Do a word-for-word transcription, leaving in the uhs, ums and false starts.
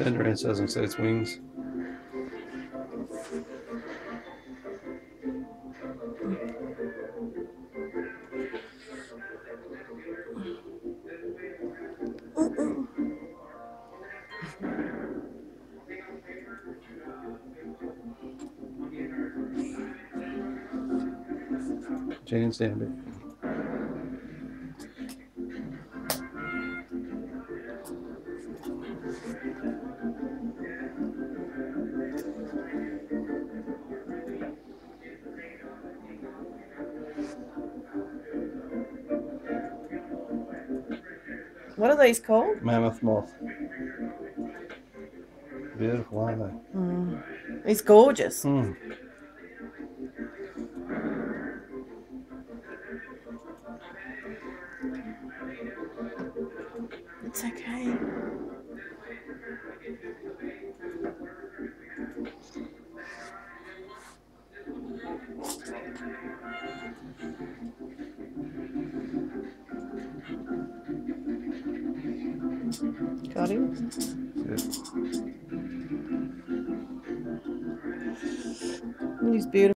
And the ranch doesn't say its wings. Jane Sandberg. What are these called? Mammoth moth. Beautiful, aren't they? Mm. It's gorgeous. Mm. It's okay. Got him? Good. He's beautiful.